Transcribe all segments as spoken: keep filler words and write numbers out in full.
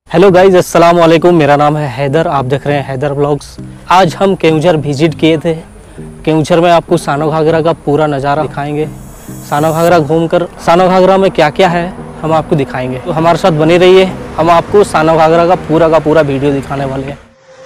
Hello guys, अस्सलाम वालेकुम। मेरा नाम है हैदर, आप देख रहे हैं हैदर व्लॉग्स। आज हम केवझर विजिट किए थे। केवझर में आपको सानो घाघरा का पूरा नज़ारा दिखाएंगे। सानो घाघरा घूमकर सानो घाघरा में क्या क्या है हम आपको दिखाएंगे, तो हमारे साथ बने रहिए। हम आपको सानो घाघरा का पूरा का पूरा वीडियो दिखाने वाले हैं।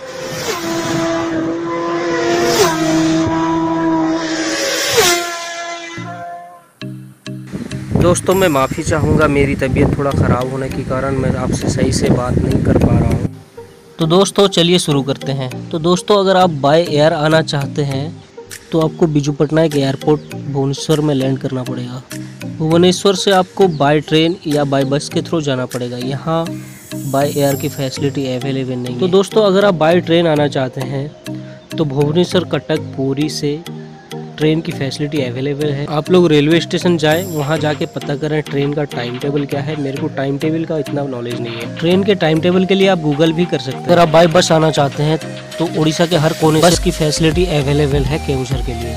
दोस्तों, मैं माफ़ी चाहूँगा, मेरी तबीयत थोड़ा ख़राब होने के कारण मैं आपसे सही से बात नहीं कर पा रहा हूँ। तो दोस्तों चलिए शुरू करते हैं। तो दोस्तों, अगर आप बाय एयर आना चाहते हैं तो आपको बिजू पटनायक एयरपोर्ट भुवनेश्वर में लैंड करना पड़ेगा। भुवनेश्वर से आपको बाय ट्रेन या बाय बस के थ्रू जाना पड़ेगा। यहाँ बाय एयर की फैसिलिटी अवेलेबल नहीं है। तो दोस्तों, अगर आप बाय ट्रेन आना चाहते हैं तो भुवनेश्वर, कटक, पुरी से ट्रेन की फैसिलिटी अवेलेबल है। आप लोग रेलवे स्टेशन जाएं, वहां जाके पता करें ट्रेन का टाइम टेबल क्या है। मेरे को टाइम टेबल का इतना नॉलेज नहीं है। ट्रेन के टाइम टेबल के लिए आप गूगल भी कर सकते हैं। अगर आप बाय बस आना चाहते हैं तो उड़ीसा के हर कोने से बस की फैसिलिटी अवेलेबल है केवझर के लिए।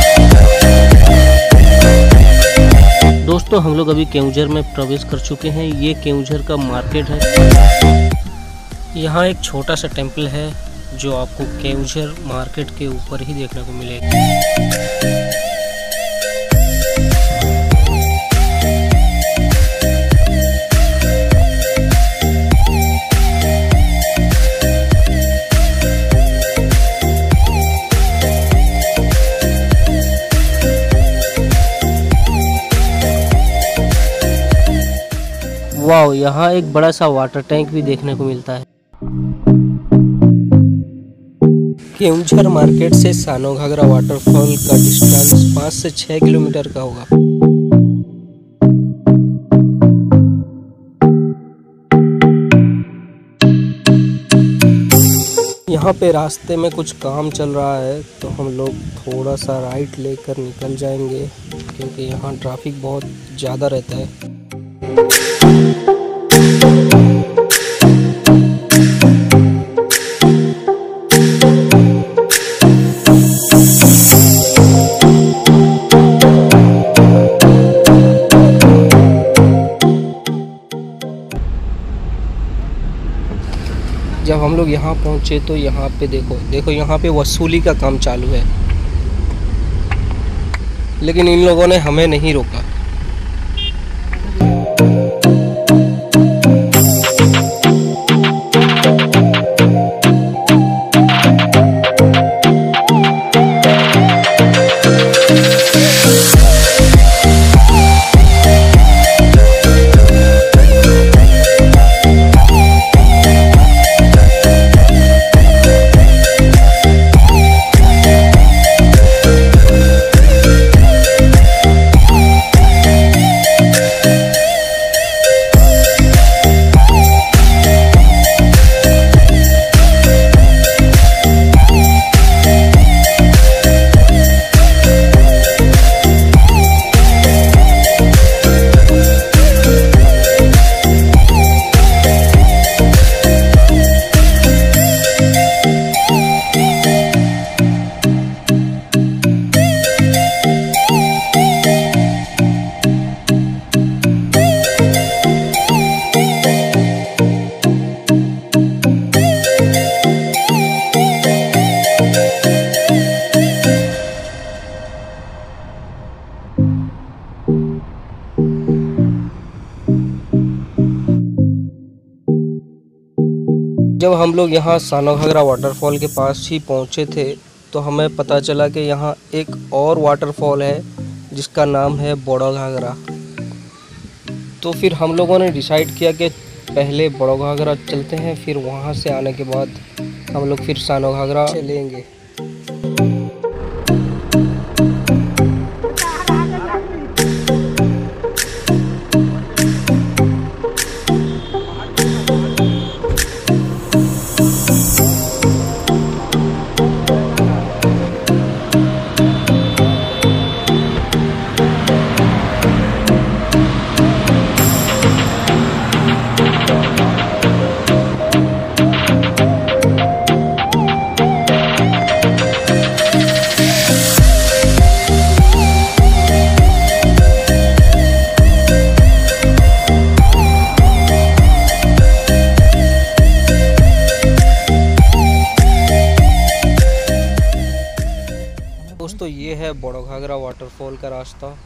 दोस्तों, हम लोग अभी केवझर में प्रवेश कर चुके हैं। ये केवझर का मार्केट है। यहाँ एक छोटा सा टेम्पल है जो आपको केवझर मार्केट के ऊपर ही देखने को मिलेगा। वाओ, यहाँ एक बड़ा सा वाटर टैंक भी देखने को मिलता है। केवझर मार्केट से सानो घाघरा वाटरफॉल का डिस्टेंस पाँच से छः किलोमीटर का होगा। यहाँ पे रास्ते में कुछ काम चल रहा है तो हम लोग थोड़ा सा राइट लेकर निकल जाएंगे, क्योंकि यहाँ ट्रैफिक बहुत ज़्यादा रहता है। जब हम लोग यहाँ पहुँचे तो यहाँ पे देखो देखो यहाँ पे वसूली का काम चालू है, लेकिन इन लोगों ने हमें नहीं रोका। जब हम लोग यहाँ सानो घाघरा वाटरफॉल के पास ही पहुँचे थे तो हमें पता चला कि यहाँ एक और वाटरफॉल है जिसका नाम है बड़ा घाघरा। तो फिर हम लोगों ने डिसाइड किया कि पहले बड़ा घाघरा चलते हैं, फिर वहाँ से आने के बाद हम लोग फिर सानो घाघरा चलेंगे। है बड़ा घाघरा वाटरफॉल का रास्ता।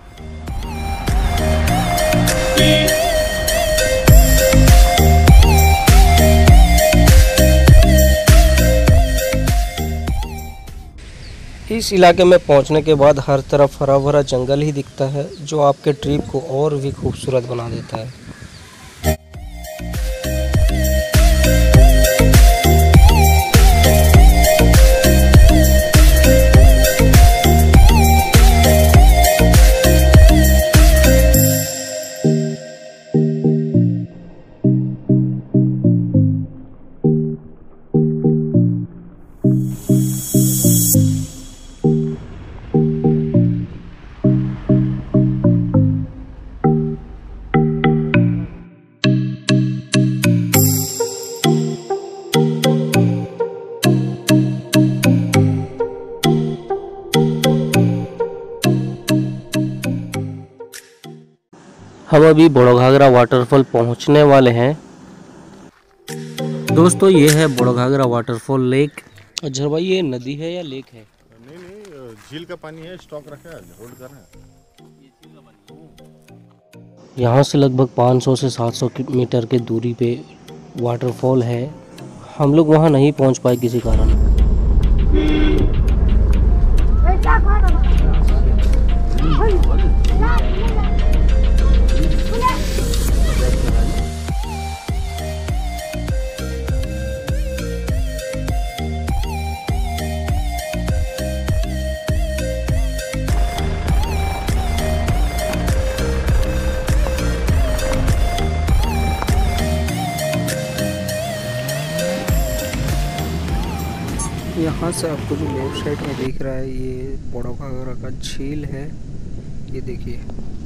इस इलाके में पहुंचने के बाद हर तरफ हरा भरा जंगल ही दिखता है, जो आपके ट्रिप को और भी खूबसूरत बना देता है। हम अभी बड़ा घाघरा वाटरफॉल पहुंचने वाले हैं। दोस्तों ये है बड़ा घाघरा वाटरफॉल लेक। अजहर भाई ये नदी है या लेक है? नहीं नहीं झील का पानी है, स्टॉक रखा है, होल्ड कर रहा है। यहाँ से लगभग पाँच सौ से सात सौ मीटर के दूरी पे वाटरफॉल है। हम लोग वहाँ नहीं पहुँच पाए किसी कारण। यहाँ से आपको जो लेफ्ट साइड में दिख रहा है ये बड़ा घाघरा का झील है। ये देखिए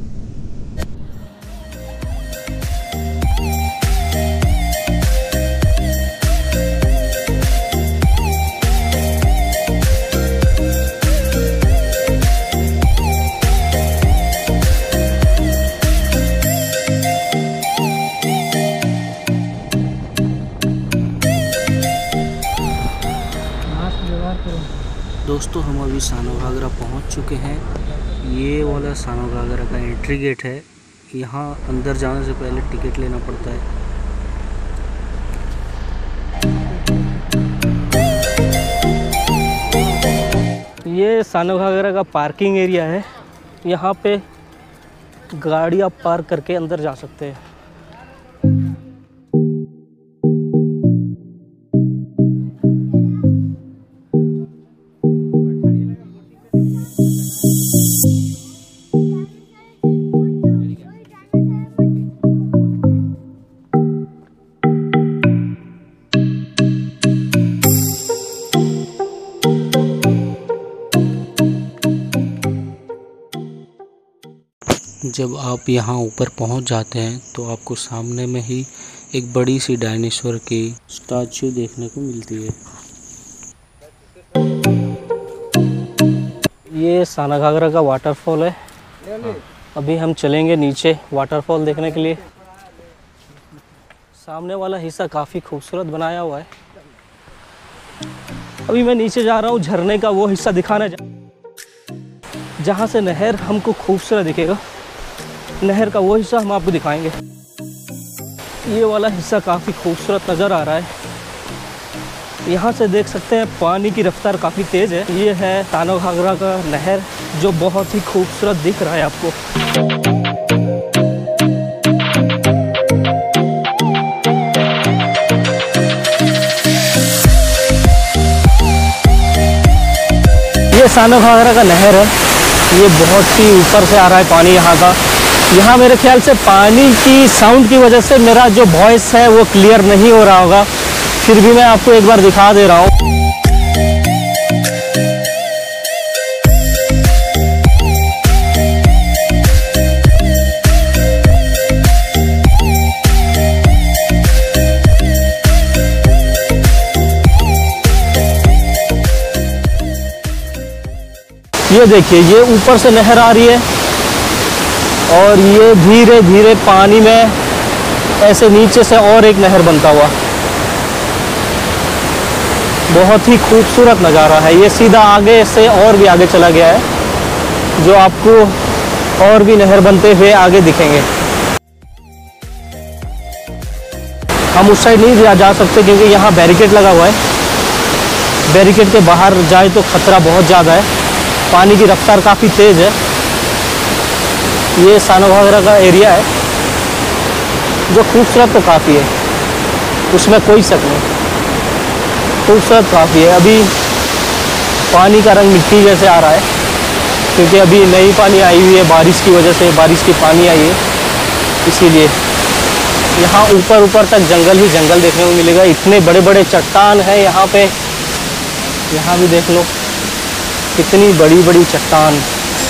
दोस्तों, हम अभी सानो घाघरा पहुंच चुके हैं। ये वाला सानो घाघरा का एंट्री गेट है। यहाँ अंदर जाने से पहले टिकट लेना पड़ता है। ये सानो घाघरा का पार्किंग एरिया है। यहाँ पे गाड़ी आप पार्क करके अंदर जा सकते हैं। जब आप यहाँ ऊपर पहुँच जाते हैं तो आपको सामने में ही एक बड़ी सी डायनासोर की स्टैचू देखने को मिलती है। ये साना घाघरा का वाटरफॉल है। अभी हम चलेंगे नीचे वाटरफॉल देखने के लिए। सामने वाला हिस्सा काफ़ी खूबसूरत बनाया हुआ है। अभी मैं नीचे जा रहा हूँ झरने का वो हिस्सा दिखाने, जहाँ से नहर हमको खूबसूरत दिखेगा। नहर का वो हिस्सा हम आपको दिखाएंगे। ये वाला हिस्सा काफ़ी खूबसूरत नज़र आ रहा है। यहाँ से देख सकते हैं पानी की रफ्तार काफ़ी तेज़ है। ये है सानो घाघरा का नहर, जो बहुत ही खूबसूरत दिख रहा है आपको। ये सानो घाघरा का नहर है। ये बहुत ही ऊपर से आ रहा है पानी यहाँ का। यहाँ मेरे ख्याल से पानी की साउंड की वजह से मेरा जो वॉइस है वो क्लियर नहीं हो रहा होगा, फिर भी मैं आपको एक बार दिखा दे रहा हूँ। ये देखिए, ये ऊपर से नहर आ रही है और ये धीरे धीरे पानी में ऐसे नीचे से और एक नहर बनता हुआ। बहुत ही खूबसूरत नज़ारा है। ये सीधा आगे से और भी आगे चला गया है। जो आपको और भी नहर बनते हुए आगे दिखेंगे। हम उस साइड नहीं जा, जा सकते क्योंकि यहाँ बैरिकेड लगा हुआ है। बैरिकेड के बाहर जाए तो खतरा बहुत ज़्यादा है, पानी की रफ्तार काफ़ी तेज़ है। ये सानोघागरा का एरिया है जो खूबसूरत तो काफ़ी है, उसमें कोई शक नहीं, खूबसूरत काफ़ी है। अभी पानी का रंग मिट्टी जैसे आ रहा है क्योंकि अभी नई पानी आई हुई है, बारिश की वजह से, बारिश की पानी आई है, इसीलिए। यहाँ ऊपर ऊपर तक जंगल ही जंगल देखने को मिलेगा। इतने बड़े बड़े चट्टान हैं यहाँ पे, यहाँ भी देख लो कितनी बड़ी बड़ी चट्टान।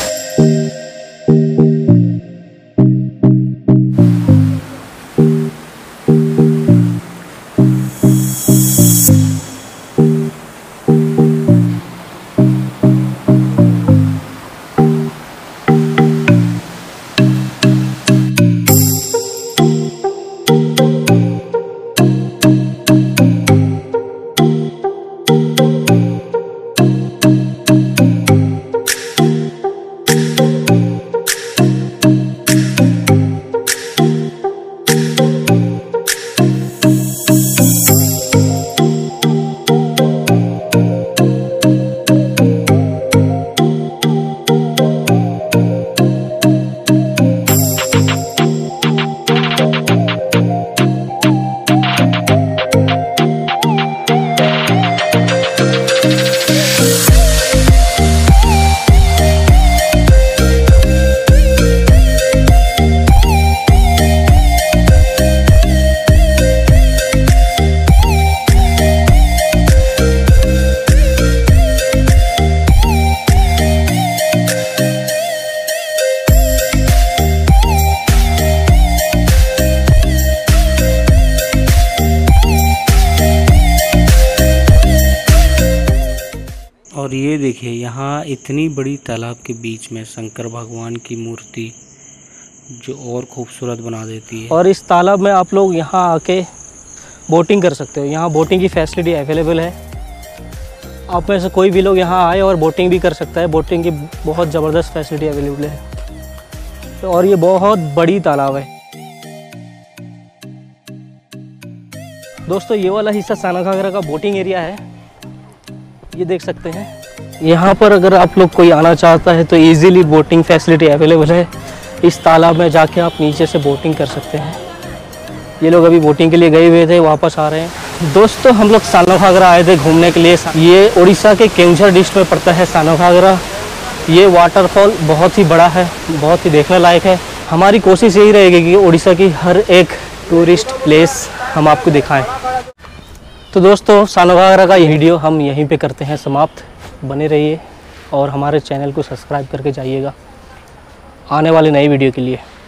और ये देखिए यहाँ इतनी बड़ी तालाब के बीच में शंकर भगवान की मूर्ति जो और खूबसूरत बना देती है। और इस तालाब में आप लोग यहाँ आके बोटिंग कर सकते हो। यहाँ बोटिंग की फैसिलिटी अवेलेबल है। आप में से कोई भी लोग यहाँ आए और बोटिंग भी कर सकता है। बोटिंग की बहुत ज़बरदस्त फैसिलिटी अवेलेबल है और ये बहुत बड़ी तालाब है। दोस्तों ये वाला हिस्सा सानोघागरा का बोटिंग एरिया है, ये देख सकते हैं। यहाँ पर अगर आप लोग कोई आना चाहता है तो इजीली बोटिंग फैसिलिटी अवेलेबल है। इस तालाब में जाके आप नीचे से बोटिंग कर सकते हैं। ये लोग अभी बोटिंग के लिए गए हुए थे, वापस आ रहे हैं। दोस्तों हम लोग सानोघागरा आए थे घूमने के लिए। ये उड़ीसा के केंझर डिस्ट्रिक्ट में पड़ता है सानोघागरा। ये वाटरफॉल बहुत ही बड़ा है, बहुत ही देखने लायक है। हमारी कोशिश यही रहेगी कि उड़ीसा की हर एक टूरिस्ट प्लेस हम आपको दिखाएं। तो दोस्तों सानोघागरा का ये वीडियो हम यहीं पे करते हैं समाप्त। बने रहिए और हमारे चैनल को सब्सक्राइब करके जाइएगा आने वाली नई वीडियो के लिए।